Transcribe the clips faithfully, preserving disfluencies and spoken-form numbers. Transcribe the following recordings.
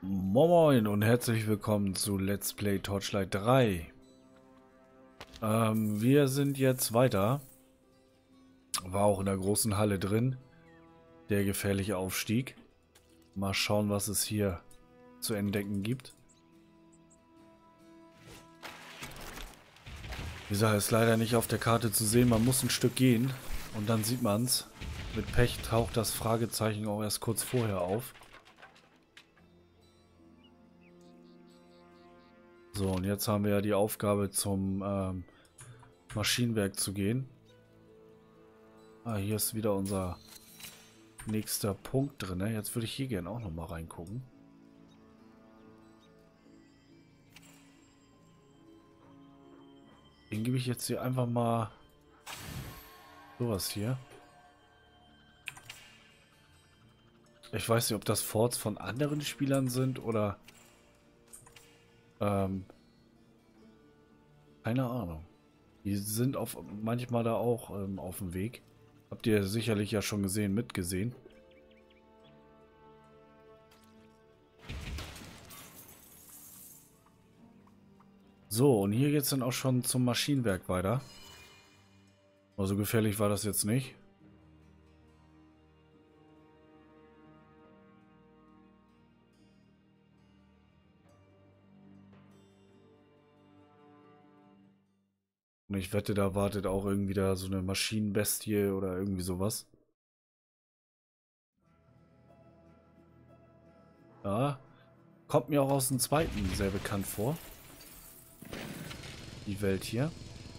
Moin und herzlich willkommen zu Let's Play Torchlight drei. Ähm, wir sind jetzt weiter. War auch in der großen Halle drin. Der gefährliche Aufstieg. Mal schauen, was es hier zu entdecken gibt. Die Sache ist leider nicht auf der Karte zu sehen. Man muss ein Stück gehen und dann sieht man es. Mit Pech taucht das Fragezeichen auch erst kurz vorher auf. So, und jetzt haben wir ja die Aufgabe, zum ähm, Maschinenwerk zu gehen. Ah, hier ist wieder unser nächster Punkt drin. Ne? Jetzt würde ich hier gerne auch noch mal reingucken. Den gebe ich jetzt hier einfach mal sowas hier. Ich weiß nicht, ob das Forts von anderen Spielern sind oder ähm, keine Ahnung. Die sind auf manchmal da auch ähm, auf dem Weg. Habt ihr sicherlich ja schon gesehen, mitgesehen. So, und hier geht es dann auch schon zum Maschinenwerk weiter. Also gefährlich war das jetzt nicht. Und ich wette, da wartet auch irgendwie da so eine Maschinenbestie oder irgendwie sowas. Ja, kommt mir auch aus dem zweiten sehr bekannt vor. Die Welt hier.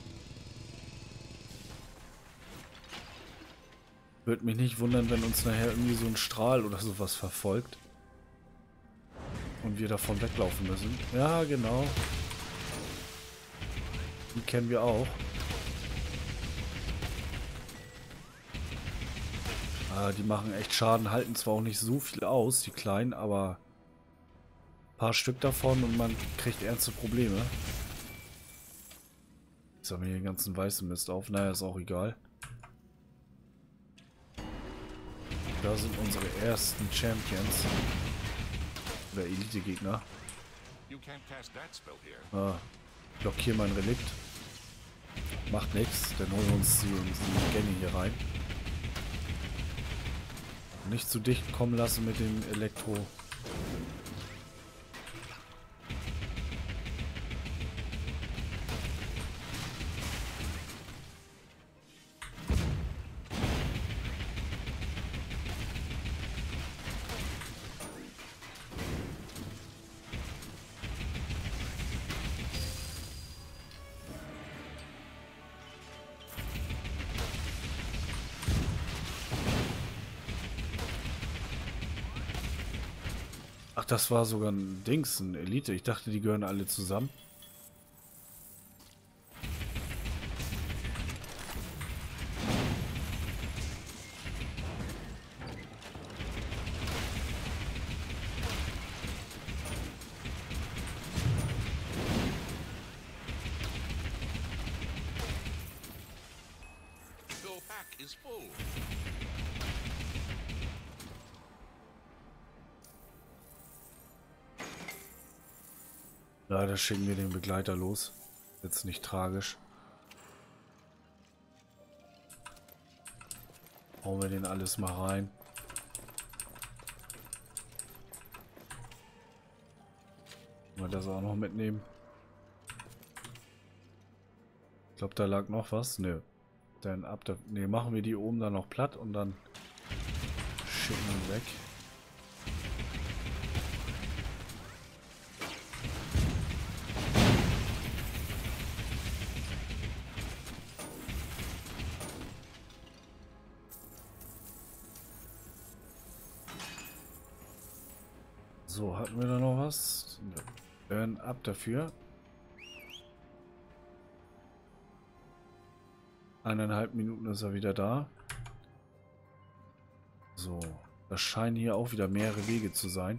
Würde mich nicht wundern, wenn uns nachher irgendwie so ein Strahl oder sowas verfolgt. Und wir davon weglaufen müssen. Ja, genau. Die kennen wir auch. Ah, die machen echt Schaden, halten zwar auch nicht so viel aus, die Kleinen, aber ein paar Stück davon und man kriegt ernste Probleme. Jetzt haben wir hier den ganzen weißen Mist auf. Naja, ist auch egal. Da sind unsere ersten Champions. Oder Elite-Gegner. Ah, blockier mein Relikt. Macht nichts, dann holen wir uns die, die Gänge hier rein. Nicht zu dicht kommen lassen mit dem Elektro. Ach, das war sogar ein Dings, ein Elite. Ich dachte, die gehören alle zusammen. Leider schicken wir den Begleiter los. Jetzt nicht tragisch. Hauen wir den alles mal rein. Wollen wir das auch noch mitnehmen? Ich glaube, da lag noch was. Nö. Dann ab da. Ne, machen wir die oben dann noch platt und dann schicken wir weg. So, hatten wir da noch was? Dann ab dafür. Eineinhalb Minuten ist er wieder da. So, das scheinen hier auch wieder mehrere Wege zu sein.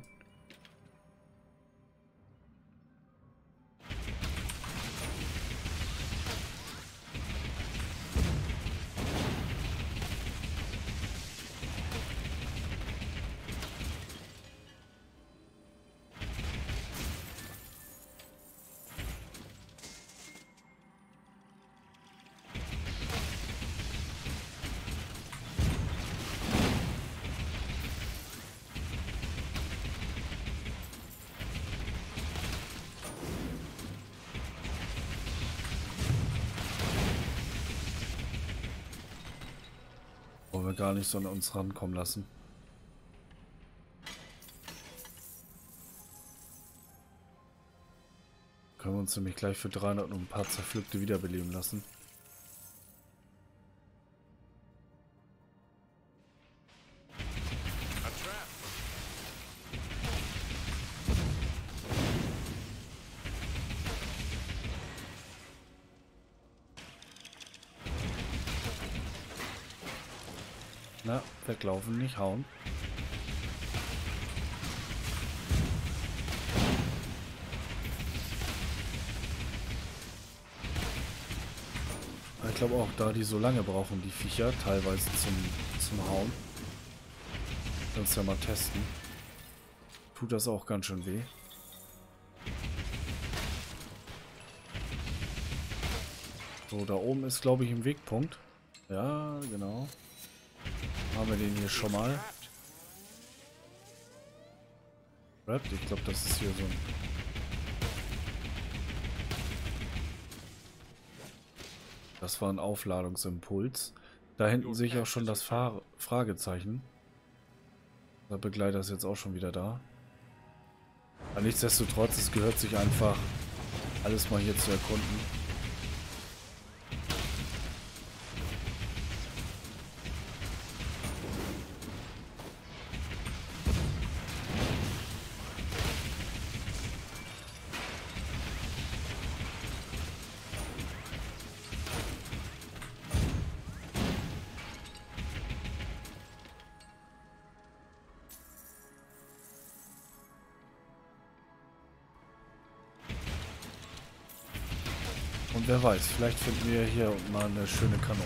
mal gar nicht so an uns rankommen lassen. Können wir uns nämlich gleich für dreihundert und ein paar Zerpflückte wiederbeleben lassen. Na, weglaufen, nicht hauen. Ich glaube auch, da die so lange brauchen, die Viecher, teilweise zum, zum Hauen. Kannst ja mal testen. Tut das auch ganz schön weh. So, da oben ist, glaube ich, ein Wegpunkt. Ja, genau. Haben wir den hier schon mal. Wrapped, ich glaube, das ist hier so ein... Das war ein Aufladungsimpuls. Da hinten sehe ich auch schon das Fahr Fragezeichen. Der Begleiter ist jetzt auch schon wieder da. Aber nichtsdestotrotz, es gehört sich einfach, alles mal hier zu erkunden. Und wer weiß, vielleicht finden wir hier mal eine schöne Kanone.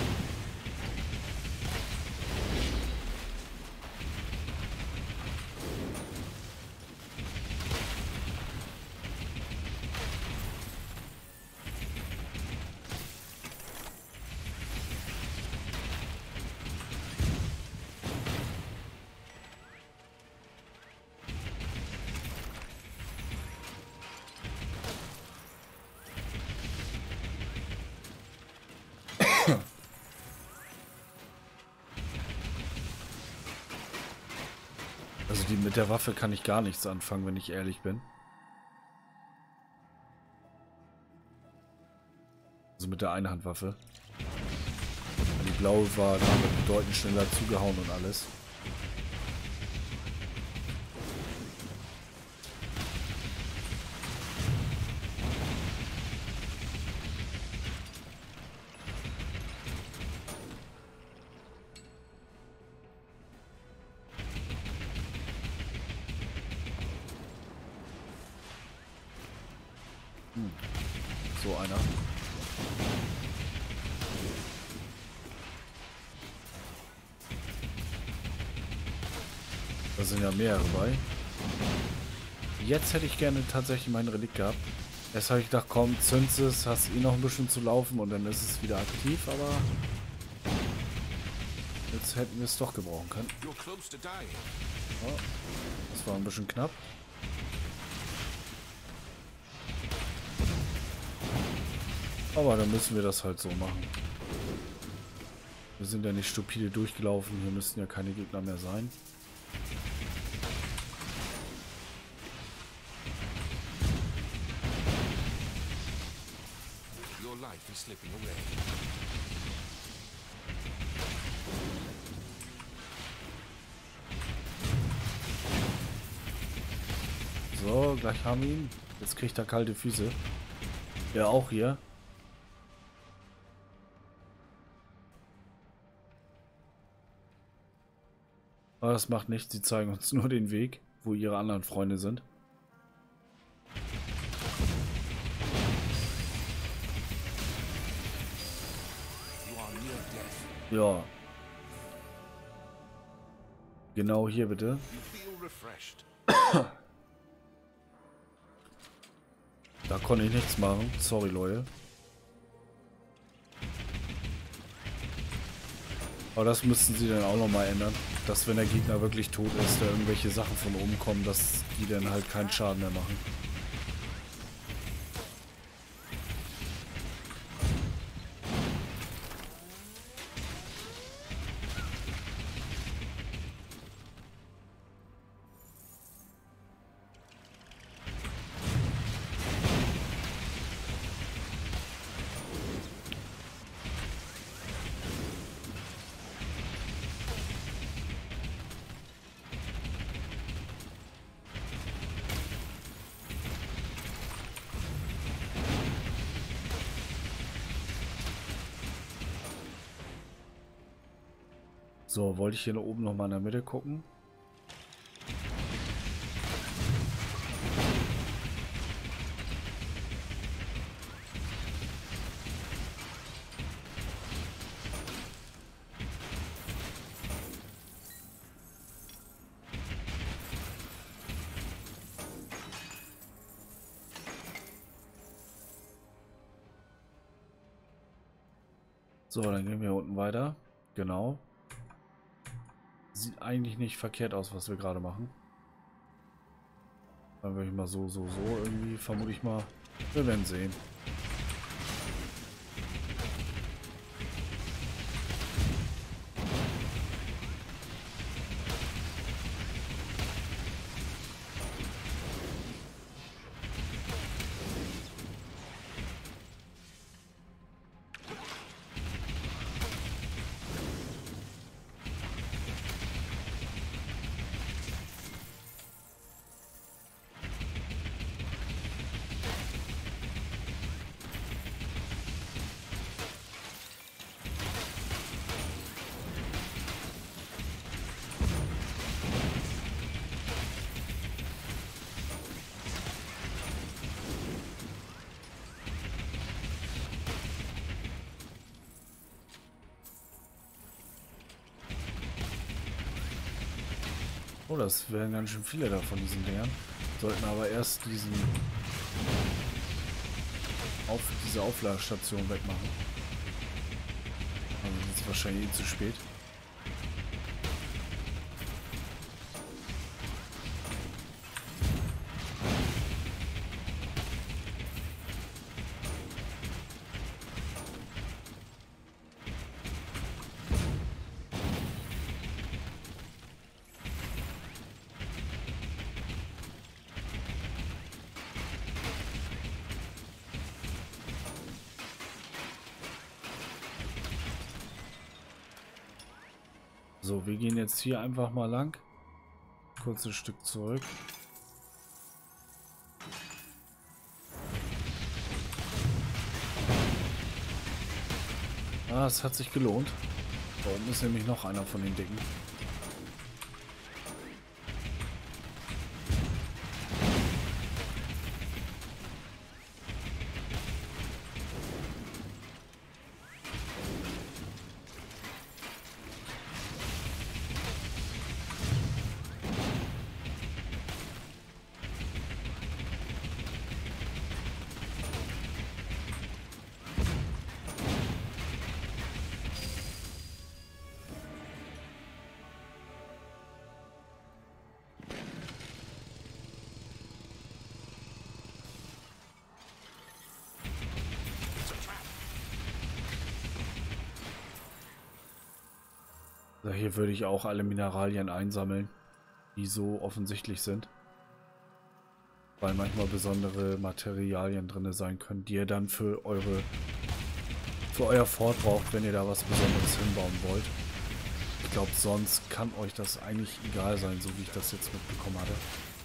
Also die mit der Waffe kann ich gar nichts anfangen, wenn ich ehrlich bin. Also mit der Einhandwaffe. Die blaue war, da haben wir bedeutend schneller zugehauen und alles. Hm. So einer. Da sind ja mehrere bei. Jetzt hätte ich gerne tatsächlich mein Relikt gehabt. Erst habe ich gedacht, komm, zünd's es, hast eh noch ein bisschen zu laufen und dann ist es wieder aktiv, aber jetzt hätten wir es doch gebrauchen können. Oh, das war ein bisschen knapp. Aber dann müssen wir das halt so machen. Wir sind ja nicht stupide durchgelaufen, hier müssten ja keine Gegner mehr sein. So, gleich haben wir ihn. Jetzt kriegt er kalte Füße. Ja, auch hier. Aber das macht nichts, sie zeigen uns nur den Weg, wo ihre anderen Freunde sind. Ja. Genau hier bitte. Da konnte ich nichts machen. Sorry, Leute. Aber das müssten sie dann auch nochmal ändern. Dass, wenn der Gegner wirklich tot ist, da irgendwelche Sachen von oben kommen, dass die dann halt keinen Schaden mehr machen. So, wollte ich hier oben noch mal in der Mitte gucken. So, dann gehen wir unten weiter. Genau. Sieht eigentlich nicht verkehrt aus, was wir gerade machen. Dann würde ich mal so, so, so irgendwie, vermute ich mal. Wir werden sehen. Oh, das wären ganz schön viele da von diesen Dingern. Sollten aber erst diesen auf diese Aufladestation wegmachen. Also jetzt ist wahrscheinlich eh zu spät. So, wir gehen jetzt hier einfach mal lang. Kurzes Stück zurück. Ah, es hat sich gelohnt. Da oben ist nämlich noch einer von den Dicken. Also hier würde ich auch alle Mineralien einsammeln, die so offensichtlich sind. Weil manchmal besondere Materialien drin sein können, die ihr dann für eure für euer Fort braucht, wenn ihr da was Besonderes hinbauen wollt. Ich glaube, sonst kann euch das eigentlich egal sein, so wie ich das jetzt mitbekommen hatte.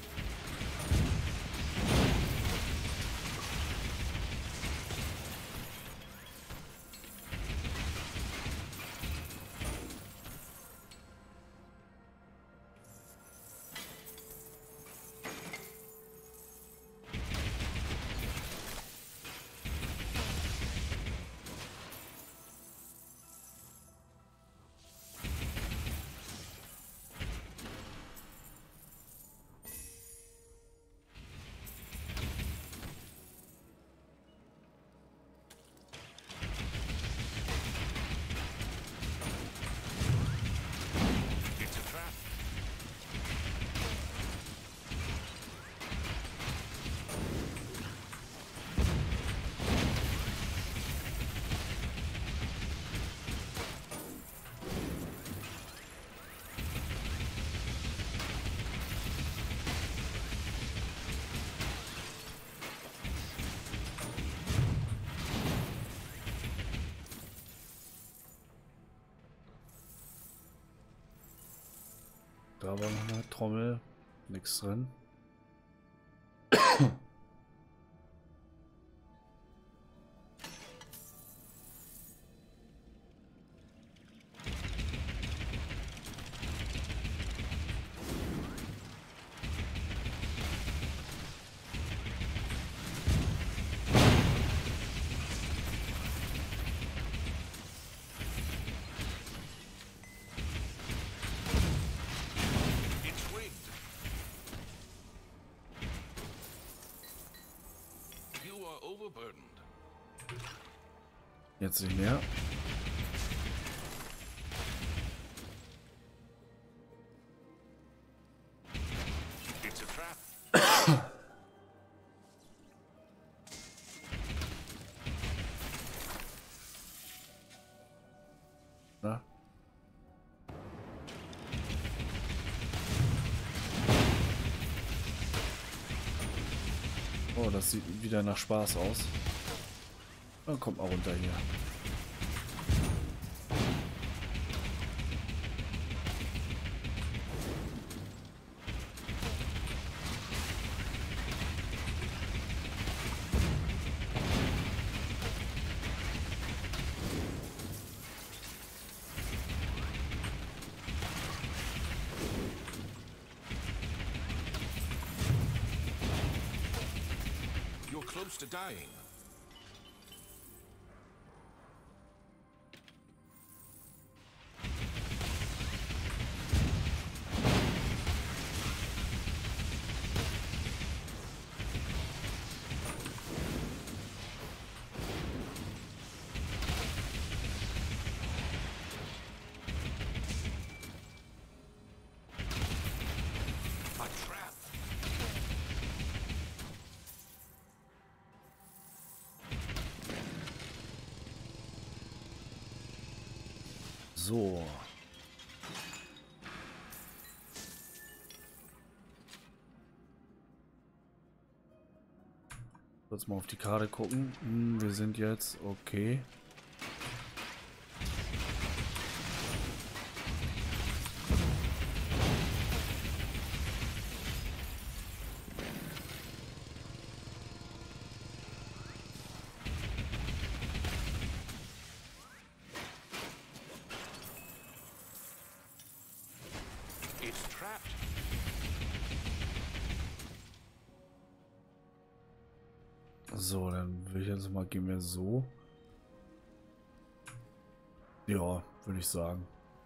Da war noch eine Trommel, nichts drin. are overburdened. Jetzt nicht mehr. It's a trap. Na? Oh, das sieht wieder nach Spaß aus. Dann kommt mal runter hier. You're close to dying. A trap. So. Kurz mal auf die Karte gucken. Hm, wir sind jetzt okay. It's trapped. So, dann will ich jetzt mal, gehen wir so. Ja, würde ich sagen.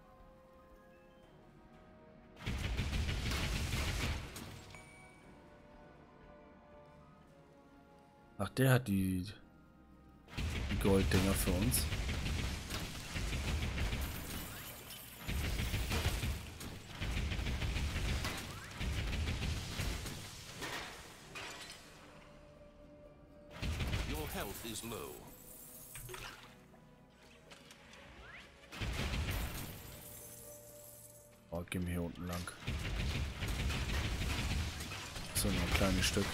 Ach, der hat die, die Golddinger für uns. Your health is low. Oh, gehen wir hier unten lang. So, noch ein kleines Stück.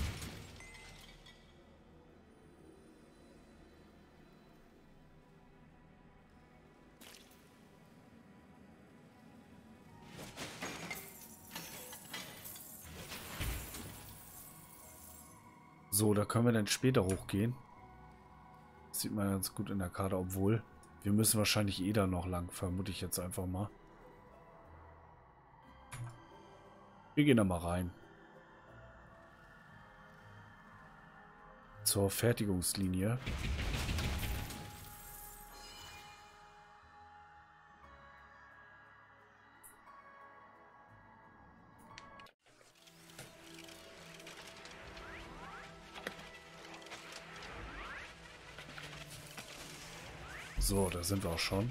So, da können wir dann später hochgehen. Das sieht man ganz gut in der Karte, obwohl wir müssen wahrscheinlich eh da noch lang, vermute ich jetzt einfach mal. Wir gehen da mal rein. Zur Fertigungslinie. So, da sind wir auch schon.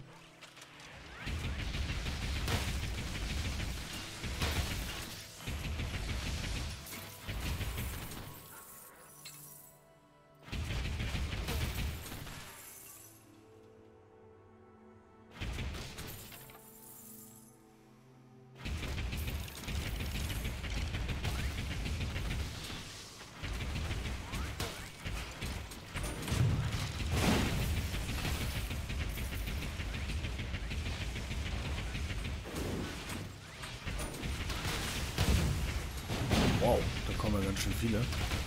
Wow, da kommen ja ganz schön viele.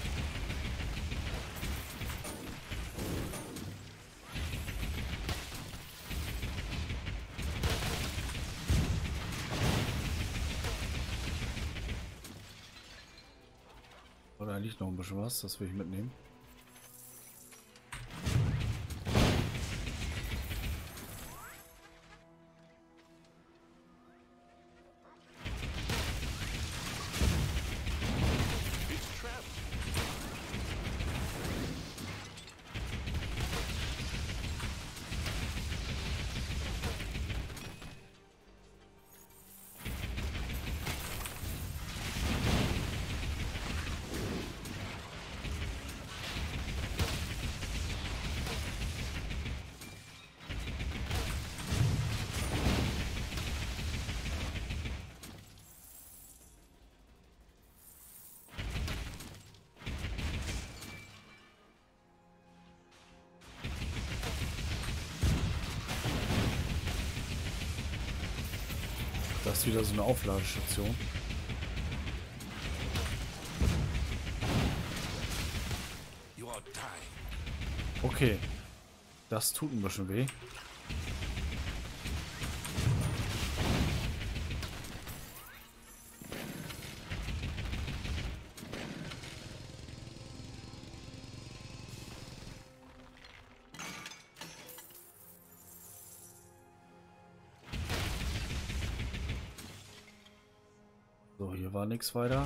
Oh, da liegt noch ein bisschen was, das will ich mitnehmen. ist wieder so eine Aufladestation. You are dying. Okay. Das tut ein bisschen weh. So, hier war nichts weiter.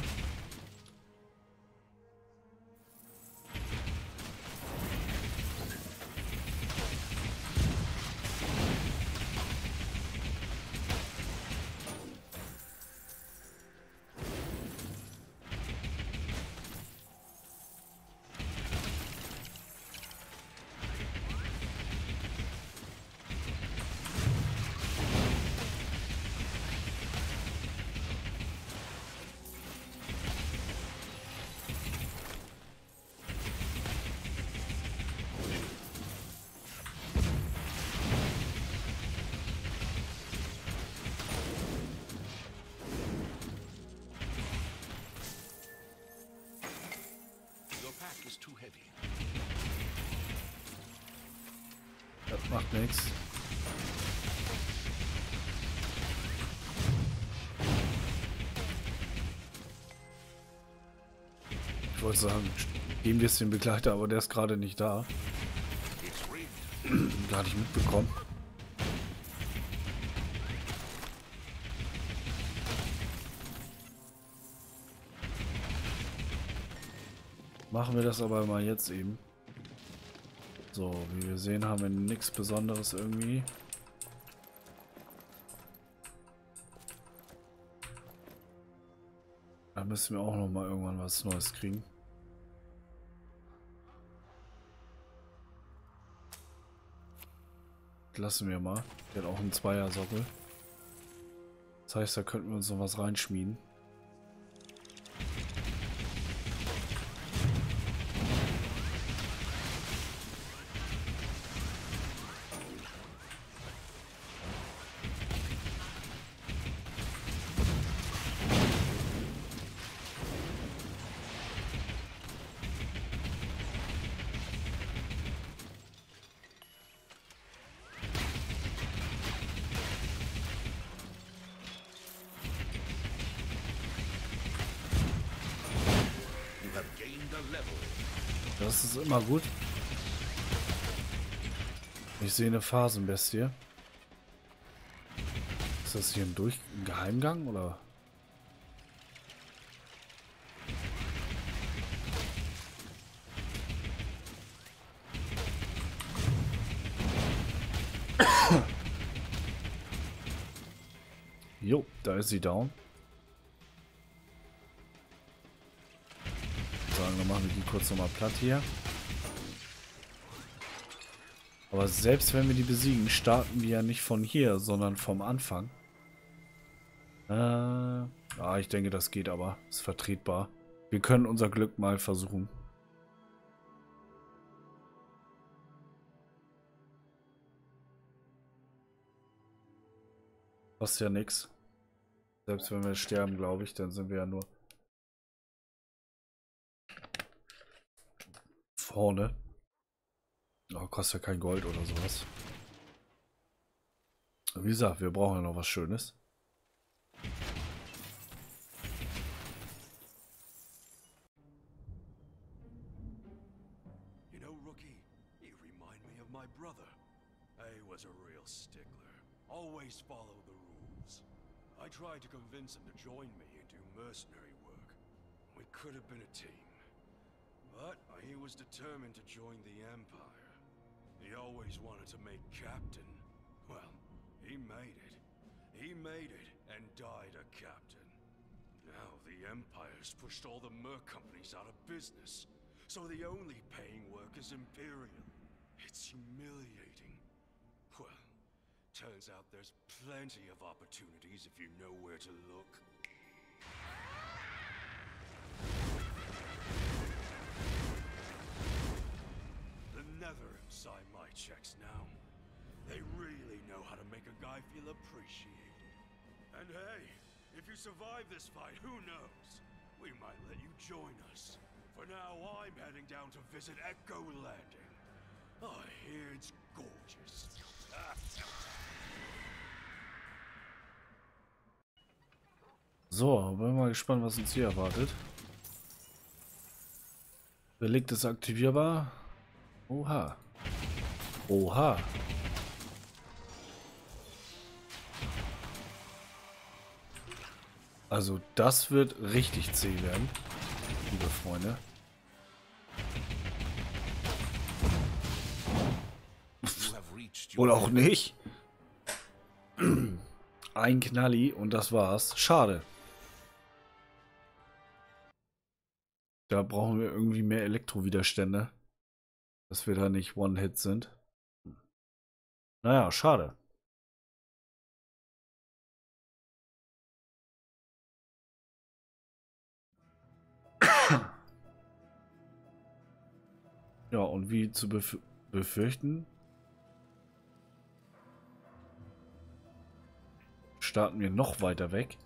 Your pack is too heavy. Das macht nichts. Ich wollte sagen, geben wir es dem Begleiter, aber der ist gerade nicht da. It's rigged. Gar nicht mitbekommen. Machen wir das aber mal jetzt eben. So, wie wir sehen, haben wir nichts Besonderes irgendwie. Da müssen wir auch noch mal irgendwann was Neues kriegen. Lassen wir mal. Der hat auch einen Zweier-Sockel. Das heißt, da könnten wir uns noch was reinschmieden. Das ist immer gut. Ich sehe eine Phasenbestie. Ist das hier ein, Durch ein Geheimgang oder? Jo, da ist sie down. Sagen, dann machen wir die kurz nochmal platt hier. Aber selbst wenn wir die besiegen, starten wir ja nicht von hier, sondern vom Anfang. Äh, ah, ich denke, das geht aber. Ist vertretbar. Wir können unser Glück mal versuchen. Kostet ja nichts. Selbst wenn wir sterben, glaube ich, dann sind wir ja nur vorne. Oh, kostet ja kein Gold oder sowas. Wie gesagt, wir brauchen ja noch was Schönes. You know, Rookie, you remind me of my brother. He was a real stickler. Always follow the rules. I tried to convince him to join me and do mercenary work. We could have been a team. But he was determined to join the Empire. He always wanted to make captain. Well, he made it. He made it and died a captain. Now the Empire's pushed all the merc companies out of business. So the only paying work is Imperial. It's humiliating. Well, turns out there's plenty of opportunities if you know where to look. The Nether sign my checks now. They really know how to make a guy feel appreciated. And hey, if you survive this fight, who knows? We might let you join us. For now, I'm heading down to visit Echo Landing. I hear it's gorgeous. So, bin mal gespannt, was uns hier erwartet. Relikt ist aktivierbar. Oha. Oha. Also das wird richtig zäh werden, liebe Freunde. Oder auch nicht. Ein Knalli und das war's. Schade. Da brauchen wir irgendwie mehr Elektrowiderstände. Dass wir da nicht One-Hit sind. Naja, schade. Ja, und wie zu bef befürchten, starten wir noch weiter weg.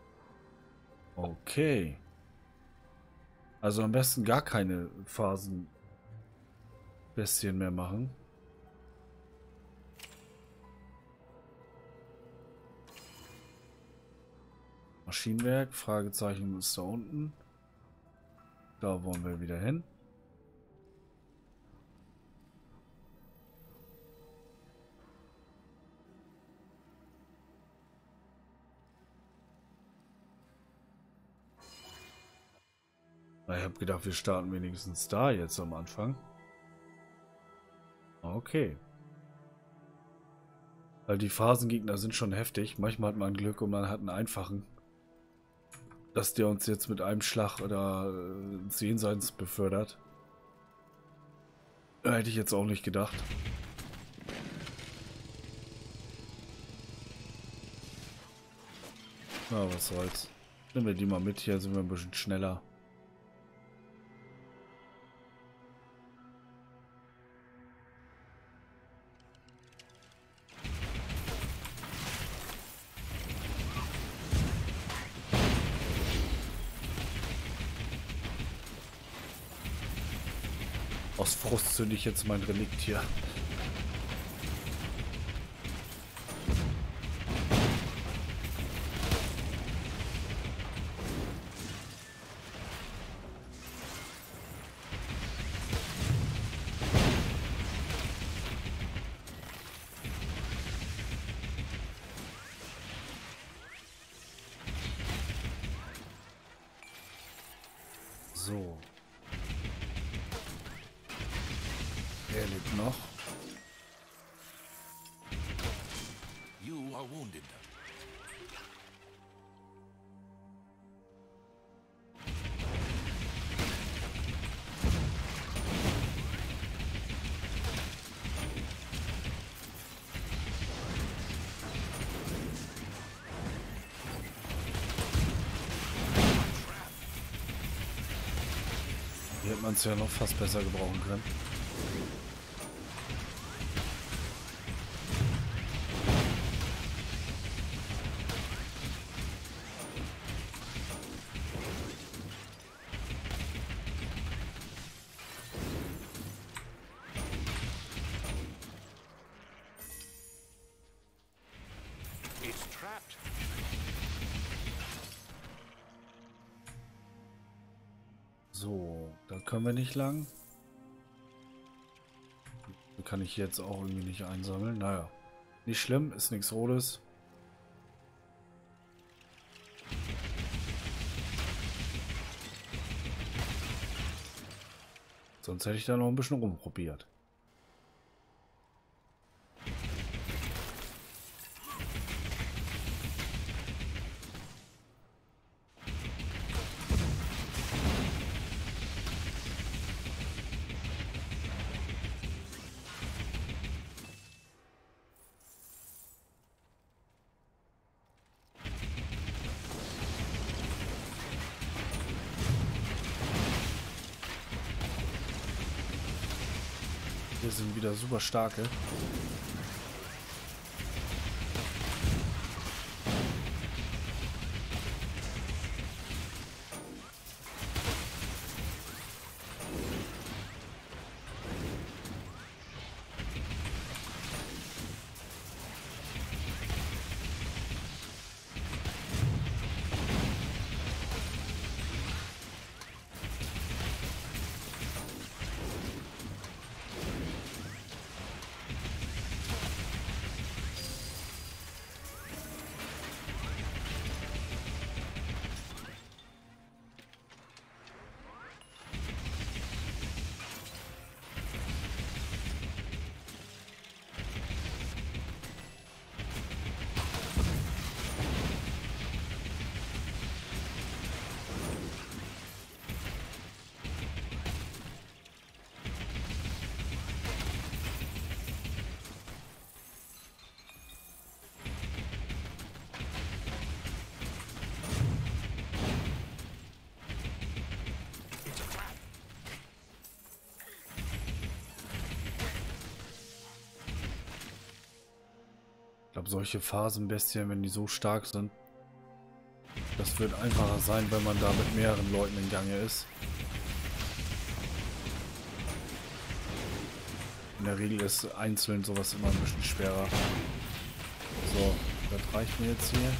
Okay. Also am besten gar keine Phasenbestien mehr machen. Maschinenwerk, Fragezeichen ist da unten. Da wollen wir wieder hin. Ich habe gedacht, wir starten wenigstens da jetzt am Anfang. Okay. Weil die Phasengegner sind schon heftig. Manchmal hat man Glück und man hat einen einfachen. Dass der uns jetzt mit einem Schlag oder ins Jenseits befördert. Hätte ich jetzt auch nicht gedacht. Na, was soll's. Nehmen wir die mal mit, hier sind wir ein bisschen schneller. Aus Frust zünde ich jetzt mein Relikt hier. So. Er lebt noch. You are wounded. Hier hätte man es ja noch fast besser gebrauchen können. It's trapped. So, da können wir nicht lang. Da kann ich jetzt auch irgendwie nicht einsammeln. Naja, nicht schlimm, ist nichts Rotes. Sonst hätte ich da noch ein bisschen rumprobiert. Hier sind wieder super starke. solche Phasenbestien, wenn die so stark sind, das wird einfacher sein, wenn man da mit mehreren Leuten in Gange ist. In der Regel ist einzeln sowas immer ein bisschen schwerer. So, das reicht mir jetzt hier.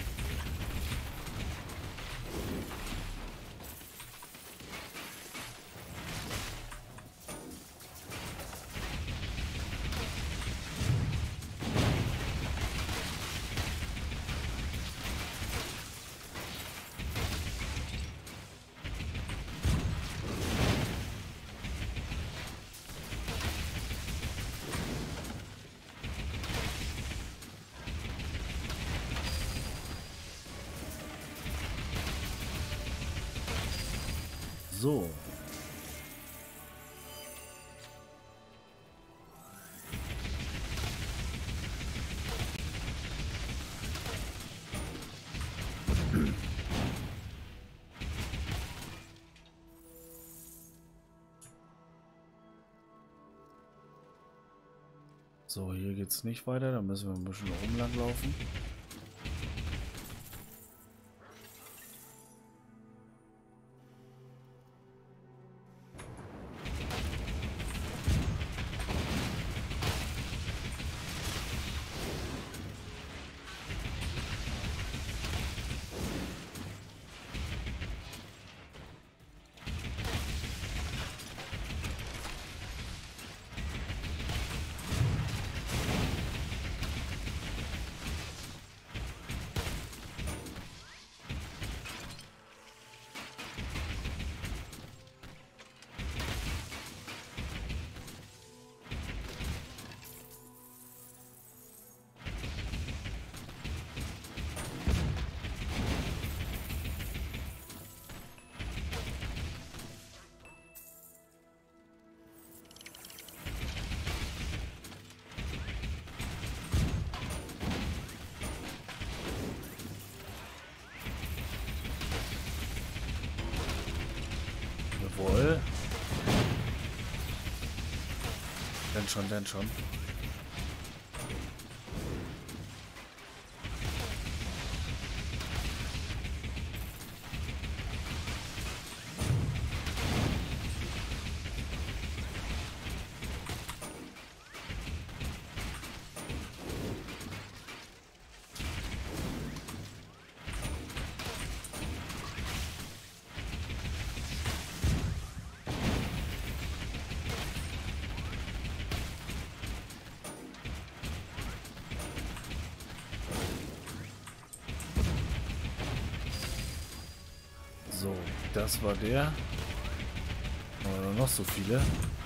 So. So, hier geht's nicht weiter, da müssen wir ein bisschen rumlang laufen. Jawohl. Denn schon, denn schon. So, das war der. Oder noch so viele.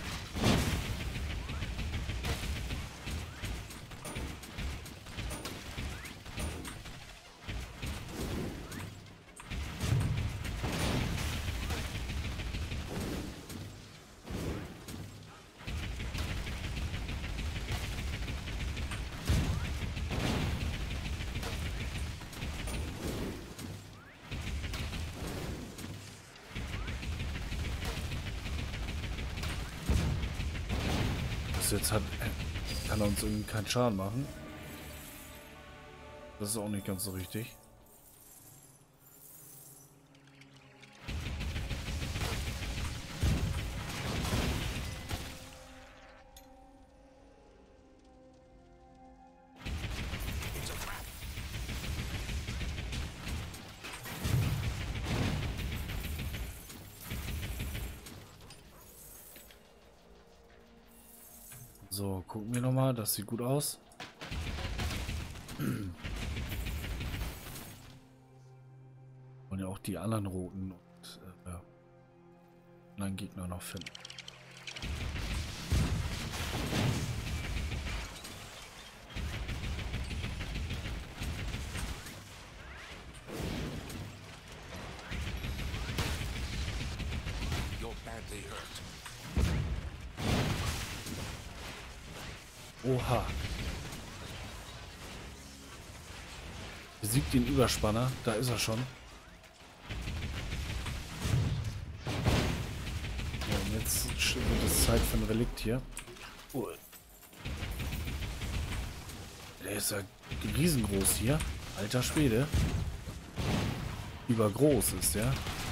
Jetzt hat, kann er uns irgendwie keinen Schaden machen. Das ist auch nicht ganz so richtig. So, gucken wir nochmal. Das sieht gut aus. Und ja auch die anderen roten und äh, anderen Gegner noch finden. You're badly hurt. Oha. Besiegt den Überspanner. Da ist er schon. Ja, und jetzt wird es Zeit für ein Relikt hier. Oh. Der ist ja riesengroß hier. Alter Schwede. Übergroß ist der.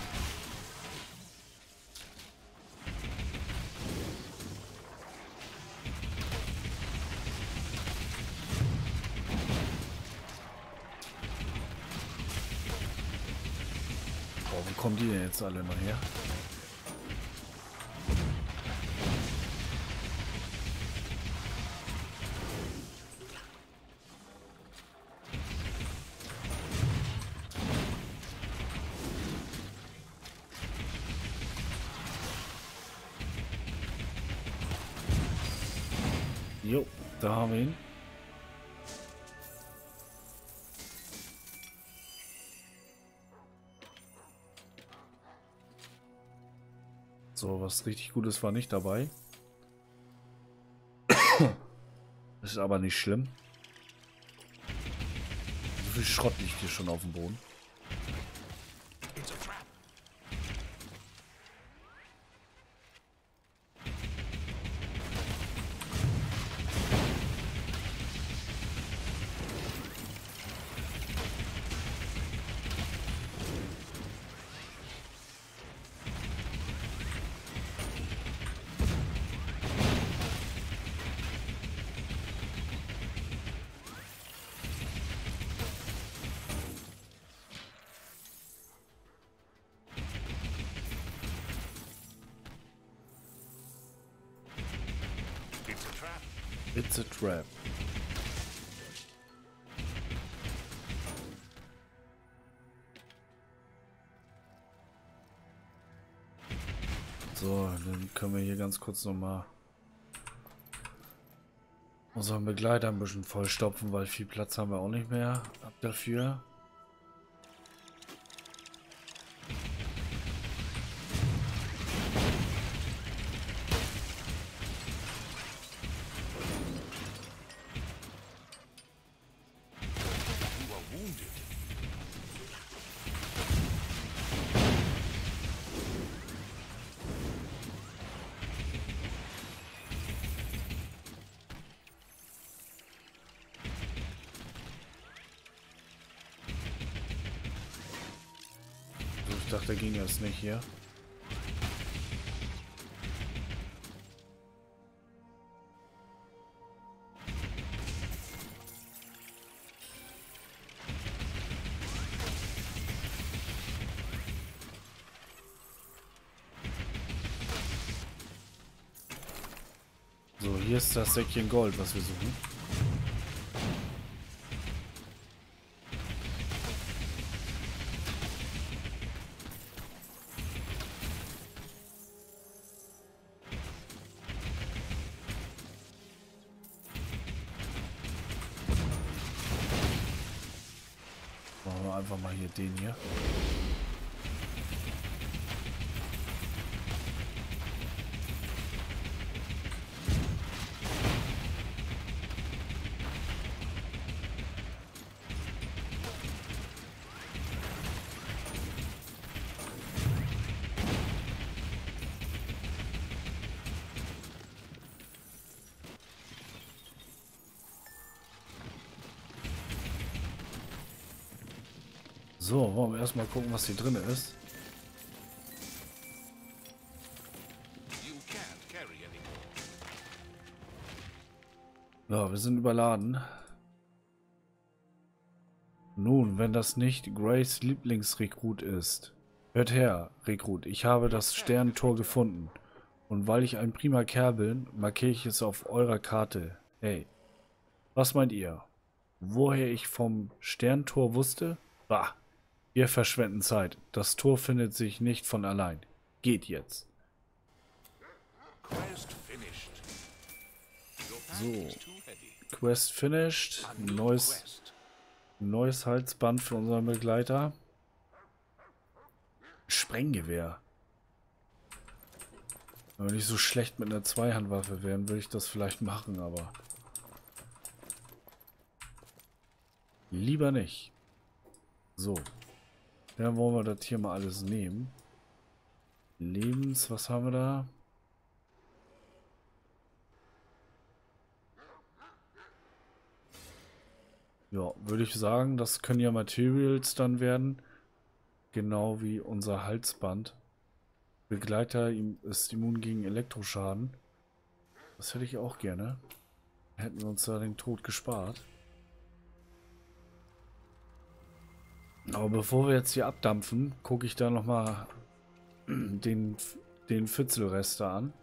Boah, wo kommen die denn jetzt alle noch her? Jo, da haben wir ihn. So, was richtig Gutes war nicht dabei. Ist aber nicht schlimm. So viel Schrott liegt hier schon auf dem Boden. It's a trap. It's a trap. It's a trap. So, dann können wir hier ganz kurz nochmal unseren Begleiter ein bisschen vollstopfen, weil viel Platz haben wir auch nicht mehr dafür. You are wounded. So, ich dachte, da ging das nicht hier. So, hier ist das Säckchen Gold, was wir suchen. Machen wir einfach mal hier den hier. So, wollen wir erstmal gucken, was hier drin ist. You can't carry anymore. Ja, wir sind überladen. Nun, wenn das nicht Grays Lieblingsrekrut ist. Hört her, Rekrut, ich habe das Sternentor gefunden. Und weil ich ein prima Kerl bin, markiere ich es auf eurer Karte. Hey, was meint ihr? Woher ich vom Sternentor wusste? Bah, wir verschwenden Zeit. Das Tor findet sich nicht von allein. Geht jetzt. Quest finished. Your pack So. is too heavy. Quest finished. A new Neues, quest. neues Halsband für unseren Begleiter. Sprenggewehr. Wenn wir nicht so schlecht mit einer Zweihandwaffe wären, würde ich das vielleicht machen, aber lieber nicht. So. Dann wollen wir das hier mal alles nehmen. Lebens, was haben wir da? Ja, würde ich sagen, das können ja Materials dann werden. Genau wie unser Halsband. Begleiter ihm ist immun gegen Elektroschaden. Das hätte ich auch gerne. Hätten wir uns da den Tod gespart. Aber bevor wir jetzt hier abdampfen, gucke ich da nochmal den, den Fitzelrest da an.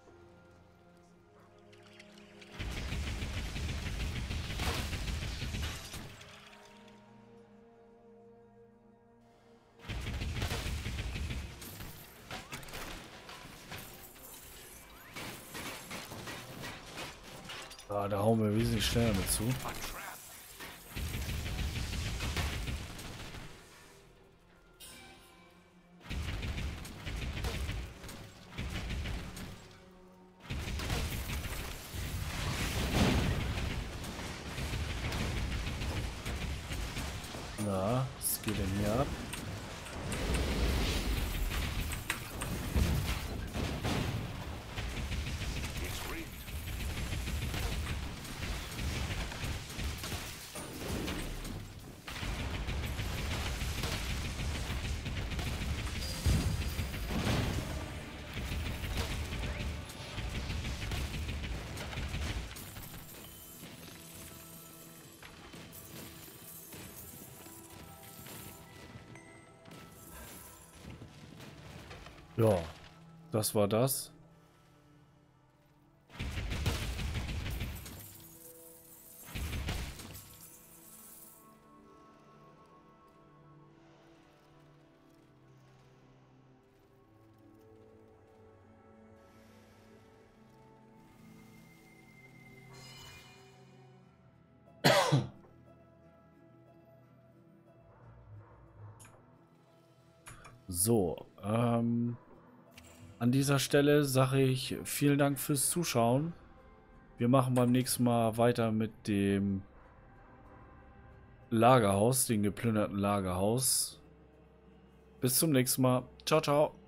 Ah, da hauen wir wesentlich schneller mit zu. A trap. Na, was geht denn hier ab? It's rigged. Ja, das war das. So, ähm, an dieser Stelle sage ich vielen Dank fürs Zuschauen. Wir machen beim nächsten Mal weiter mit dem Lagerhaus, dem geplünderten Lagerhaus. Bis zum nächsten Mal. Ciao, ciao.